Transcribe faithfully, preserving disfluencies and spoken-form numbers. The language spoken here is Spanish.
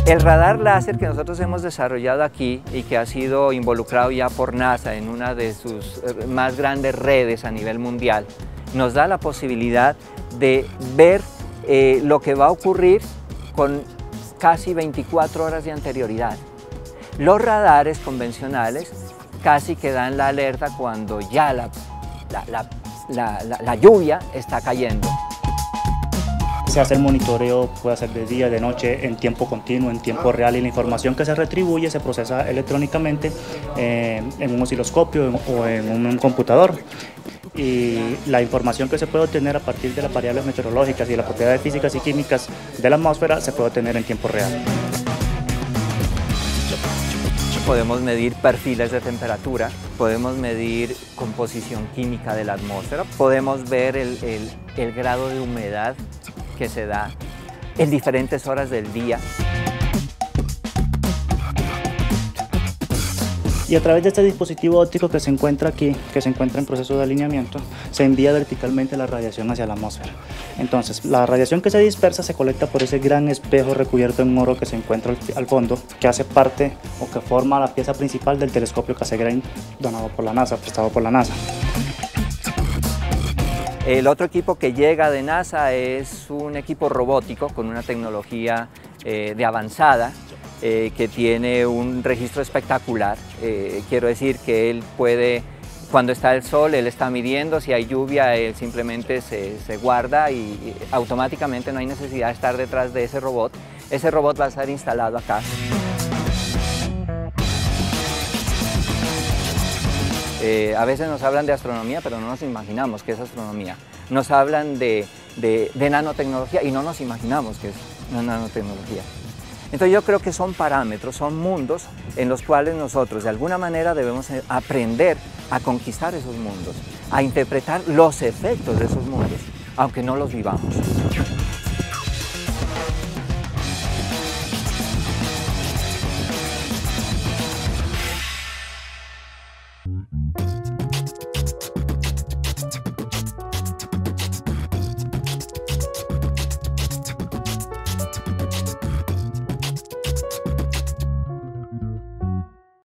El radar láser que nosotros hemos desarrollado aquí y que ha sido involucrado ya por NASA en una de sus más grandes redes a nivel mundial, nos da la posibilidad de ver eh, lo que va a ocurrir con casi veinticuatro horas de anterioridad. Los radares convencionales casi que dan la alerta cuando ya la, la, la, la, la, la lluvia está cayendo. Se hace el monitoreo, puede ser de día, de noche, en tiempo continuo, en tiempo real, y la información que se retribuye se procesa electrónicamente eh, en un osciloscopio o en un computador. Y la información que se puede obtener a partir de las variables meteorológicas y las propiedades físicas y químicas de la atmósfera se puede obtener en tiempo real. Podemos medir perfiles de temperatura, podemos medir composición química de la atmósfera, podemos ver el, el, el grado de humedad que se da en diferentes horas del día. Y a través de este dispositivo óptico que se encuentra aquí, que se encuentra en proceso de alineamiento, se envía verticalmente la radiación hacia la atmósfera. Entonces, la radiación que se dispersa se colecta por ese gran espejo recubierto en oro que se encuentra al fondo, que hace parte o que forma la pieza principal del telescopio Cassegrain donado por la NASA, prestado por la NASA. El otro equipo que llega de NASA es un equipo robótico con una tecnología eh, de avanzada, eh, que tiene un registro espectacular. Eh, quiero decir que él puede, cuando está el sol, él está midiendo, si hay lluvia, él simplemente se, se guarda y automáticamente no hay necesidad de estar detrás de ese robot. Ese robot va a estar instalado acá. Eh, a veces nos hablan de astronomía, pero no nos imaginamos qué es astronomía. Nos hablan de, de, de nanotecnología y no nos imaginamos qué es una nanotecnología. Entonces yo creo que son parámetros, son mundos en los cuales nosotros de alguna manera debemos aprender a conquistar esos mundos, a interpretar los efectos de esos mundos, aunque no los vivamos.